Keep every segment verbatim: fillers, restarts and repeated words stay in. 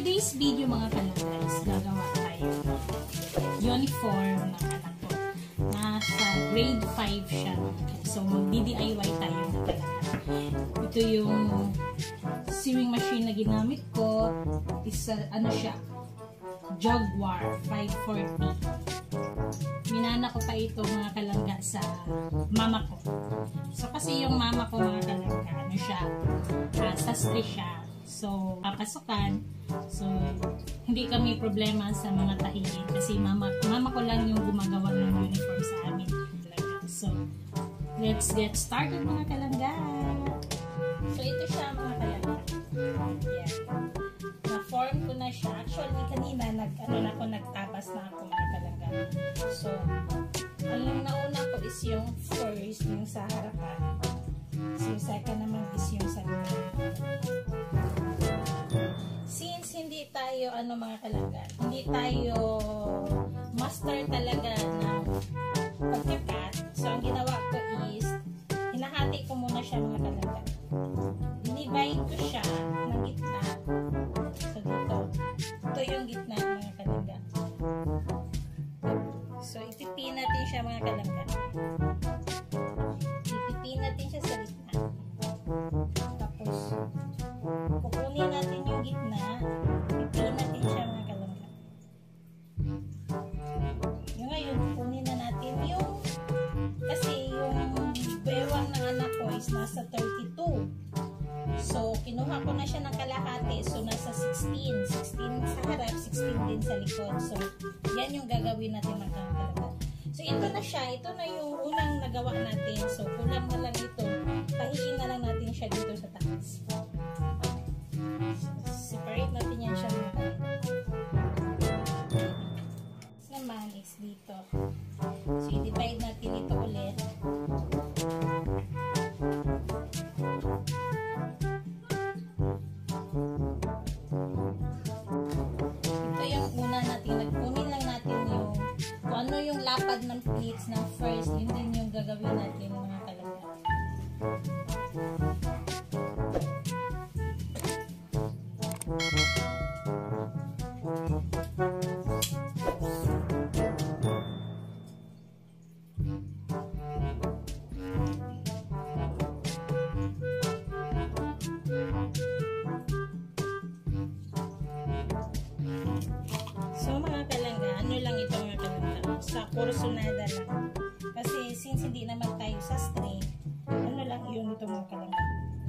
today's video mga kalangga, gagawa tayo ng uniform ng anak ko. Nasa grade five siya. So, mag-D I Y tayo na talaga. Ito yung sewing machine na ginamit ko. Isa, ano siya? Jaguar five forty. Minana ko pa ito mga kalangga sa mama ko. So, kasi yung mama ko mga kalangga, ano siya? Uh, sastre siya. So, papasukan. So, hindi kami problema sa mga tahiin kasi mama, mama ko lang yung gumagawa ng uniform sa amin. So, let's get started mga kalangga. So, ito siya mga kalangga. Yeah. Na-form ko na siya. Actually, kanina, nag, ano na ako, nagtabas na ako mga kalangga. So, ang nauna ko is yung first, yung sa harapan. So, yung second naman is yung sa likod. Since hindi tayo, ano mga kalangga, hindi tayo master talaga ng pagkakat. So, ang ginawa ko is, hinahati ko muna siya mga kalangga. Dinivide ko siya ng gitna. So, dito. Ito yung gitna mga kalangga. So, ipipin natin siya mga kalangga. Ipipin natin siya sa gitna. Tapos, kukunin natin yung gitna. Ipipin natin siya mga kalangga. Yung ngayon, kukunin na natin yung kasi yung bewang ng anak ko is nasa thirty-two. So, kinuha ko na siya ng kalahati. So, nasa sixteen. sixteen sa harap, sixteen din sa likod. So, yan yung gagawin natin mga kalangga. So, ito na siya. Ito na yung unang nagawa natin. So, kulang na lang ito. Pahiin na lang natin siya dito sa taas. Separate natin yan siya mga kalangga. Naman is dito. So, i-divide natin ito ulit. Ito yung una natin. Nagkunin lang natin yung kung ano yung lapad ng pleats ng first. Yun din yung gagawin natin mga kalangga. So mga kalangga, ano lang ito mga kalangga, sa kursunada lang. Kasi since hindi naman tayo sa string, ano lang yun ito mga kalangga.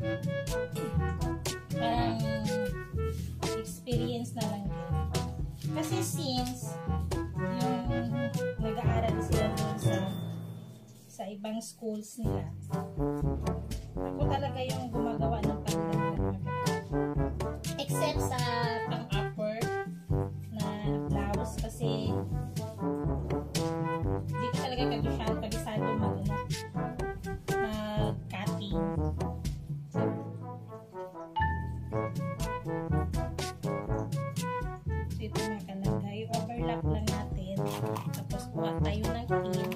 Parang experience na lang din. Kasi since yung nag-aaral sila dun sa sa ibang schools nila, ako talaga yung gumagawa ng kalangga. Except sa pang-upper na blouse kasi hindi ko talaga kagisado, kagisado mag, ano, mag-cutting. So, ito mga kalangga, i-overlap lang natin. Tapos, kuha tayo ng pin.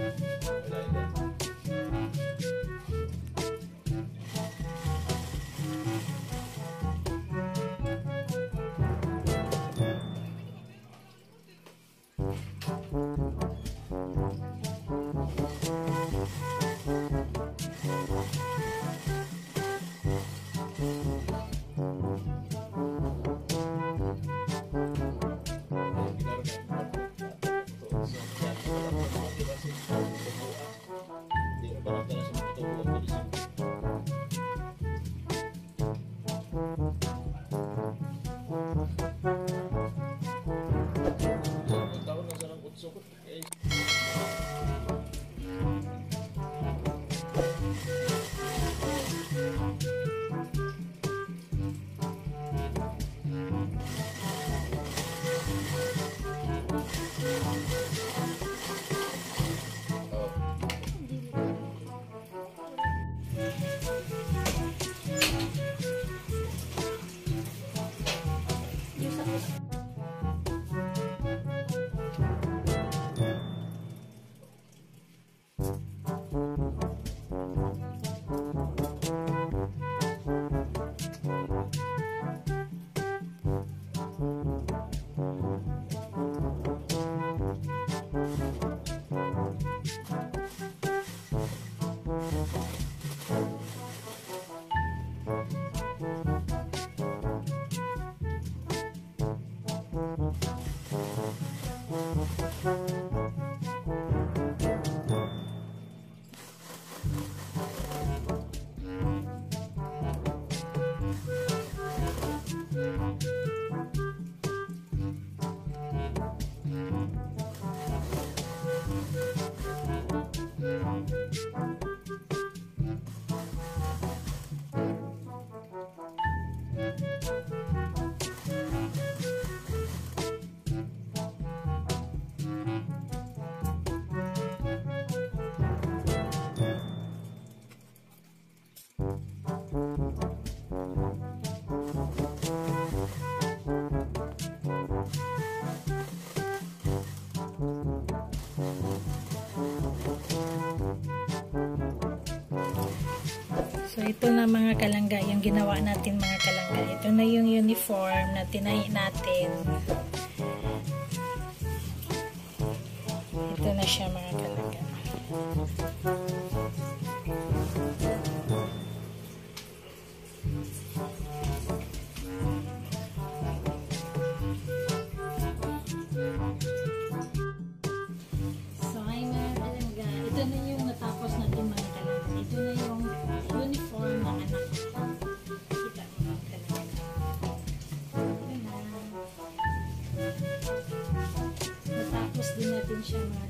So, ito na mga kalangga, yung ginawa natin mga kalangga. Ito na yung uniform na tinay natin. Ito na siya mga kalangga. So, ay mga kalangga, ito na yung natapos natin mga kalangga. Ito na yung uniform ng anak ko. Kita mo mga kalangga. Ito na. Natapos din natin siya mga